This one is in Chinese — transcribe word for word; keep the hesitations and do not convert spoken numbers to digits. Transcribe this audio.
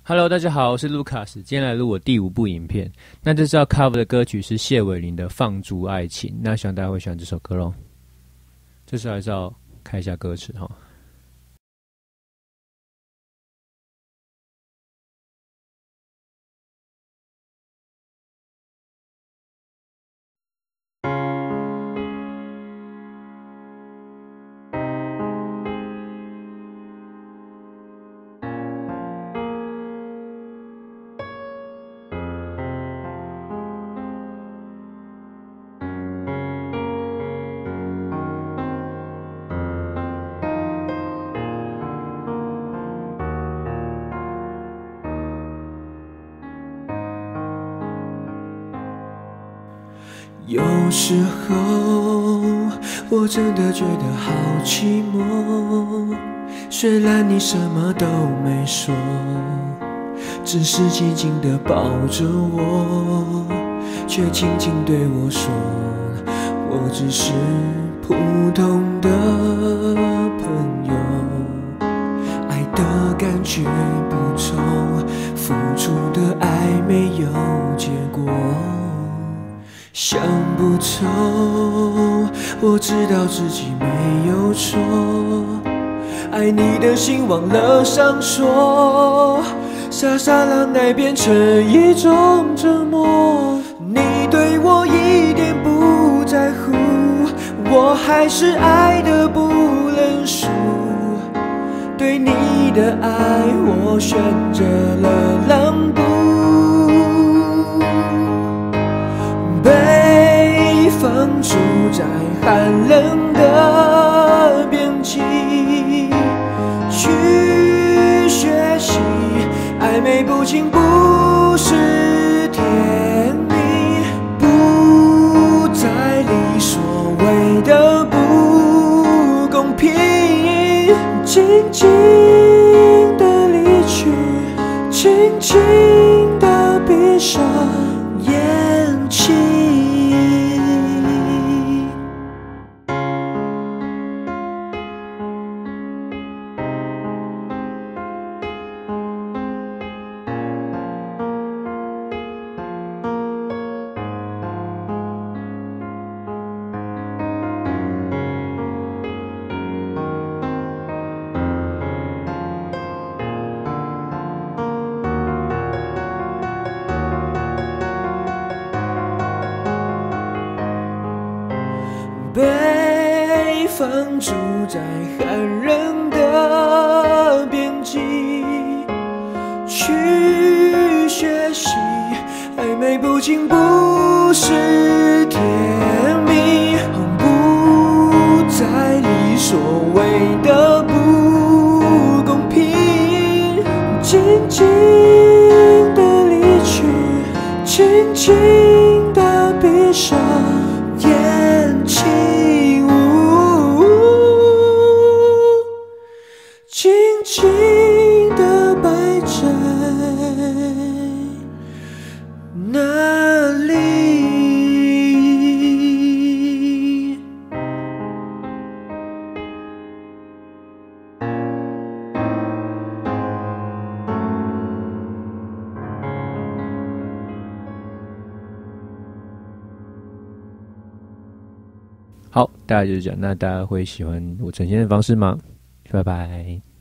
Hello， 大家好，我是 Lucas， 今天来录我第五部影片。那这次要 cover 的歌曲是谢伟麟的《放逐爱情》，那希望大家会喜欢这首歌咯。这时候还是要看一下歌词哈。 有时候我真的觉得好寂寞，虽然你什么都没说，只是紧紧地抱着我，却轻轻对我说，我只是普通的朋友，爱的感觉不重，付出的爱没有结果，想不透，我知道自己没有错，爱你的心忘了上锁，傻傻让爱变成一种折磨。你对我一点不在乎，我还是爱得不认输，对你的爱我选择了让步，被放逐在寒冷的边境，去学习暧昧不清不是甜蜜，不再理所谓的不公平，静静的离去，轻轻的闭上眼睛。被放逐在寒冷的边境，去学习暧昧不清不是甜蜜，不再理所谓的不公平，静静的离去，轻轻的闭上眼睛，静静的摆在那里。 好，大概就是这样。那大家会喜欢我呈现的方式吗？拜拜。